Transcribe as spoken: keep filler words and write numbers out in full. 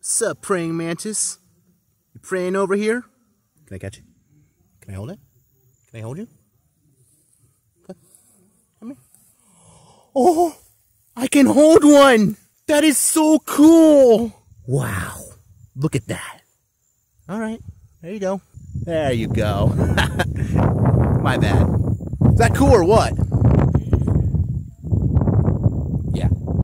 Sup, praying mantis? You praying over here? Can I catch you? Can I hold it? Can I hold you? Come here. Oh, I can hold one! That is so cool! Wow, look at that. Alright, there you go. There you go. My bad. Is that cool or what?